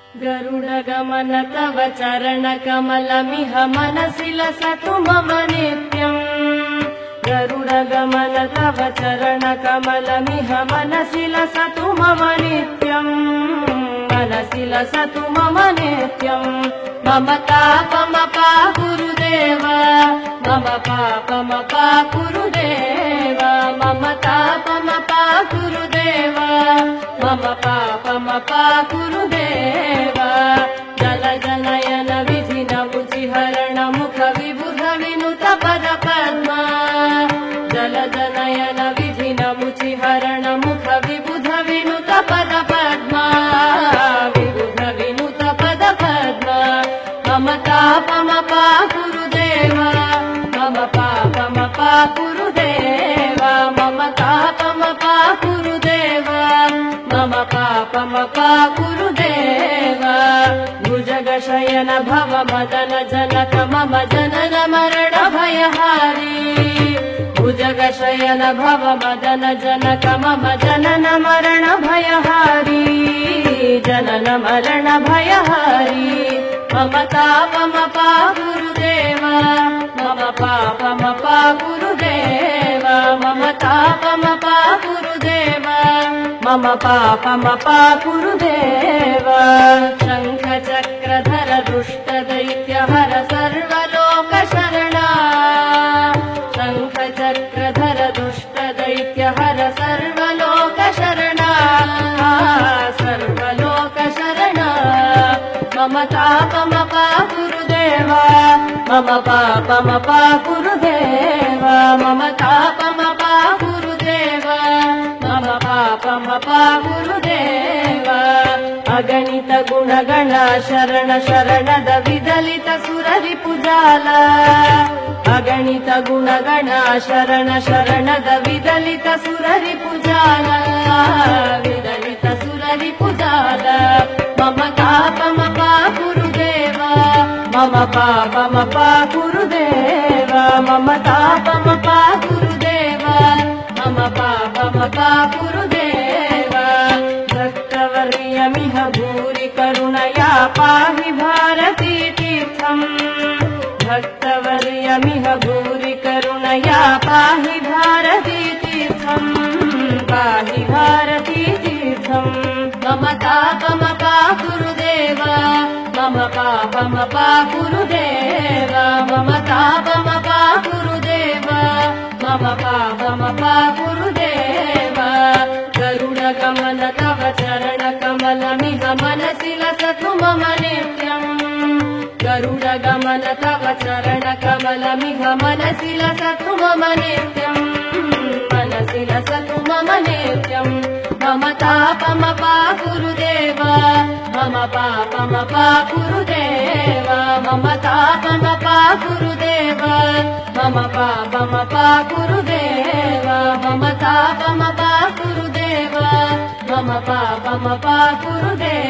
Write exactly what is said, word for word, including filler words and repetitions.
गरुडगमन तव चरणकमलमिह मनसि लसतु मम नित्यम्। गरुडगमन तव चरणकमलमिह मनसि लसतु मम नित्यम्। मनसि लसतु मम नित्यम्। मम तापमपा गुरुदेव, मम पापमपा गुरुदेव, मम तापमपा गुरुदेव, मम पापमपा गुरुदेव। जल जनयन विधि नमुचि हरण मुख विबुध विनुत पद पद्म। जल जनयन विधि नमुचि हरण मुख विबुध विनुत पद पद्म। विबुध विनुत पद पद्म। मम तापमपा गुरुदेव, मम पापमपा गुरुदेव, मम तापमपा गुरुदेव, मम पापमपा गुरुदेव। भुजगशयन भव मदन जनक मम जनन मरण भयहारी। भुजगशयन भव मदन जनक मम जनन मरण भयहारी। जनन मरण भयहारी। मम तापमपा गुरुदेव, मम पापमपा गुरुदेव, मम तापमपा गुरुदेव, मम पापमपा गुरुदेव। शङ्ख चक्रधर दुष्ट दैत्य हर सर्वलोक शरणा। शङ्ख चक्रधर दुष्ट दैत्य हर सर्वलोक शरणा। सर्वलोक शरणा। मम तापमपा गुरुदेव, मम पापमपा गुरुदेव, मम तापमपा गुरुदेव, मम पापमपा गुरुदेव। अगणित गुणगण शरण शरणद विदलित सुररिपुजाल। अगणित गुणगण शरण शरणद विदलित सुररिपुजाल। विदलित सुररिपुजाल। मम तापमपा गुरुदेव, मम पापमपा गुरुदेव, मम तापमपा गुरुदेव, मम पापमपा गुरुदेव। भक्तवर्यमिह भूरि करुणया पाहि भारती तीर्थम्। भक्तवर्यमिह भूरि करुणया पाहि भारती तीर्थम्। पाहि भारती तीर्थम्। मम तापमपा गुरुदेव, मम पापमपा गुरुदेव, मम तापमपा गुरुदेव, मम पापमपा गुरुदेव। गरुडगमन तव चरणकमलमिह मनसि लसतु मम नित्यम्। गरुडगमन तव चरणकमलमिह मनसि लसतु मम नित्यम्। मनसि लसतु मम नित्यम्। मम तापमपा गुरुदेव, मम पापमपा गुरुदेव, मम तापमपा गुरुदेव, मम पापमपा गुरुदेव, मम तापमपा गुरुदेव, मम पापमपा गुरुदेव।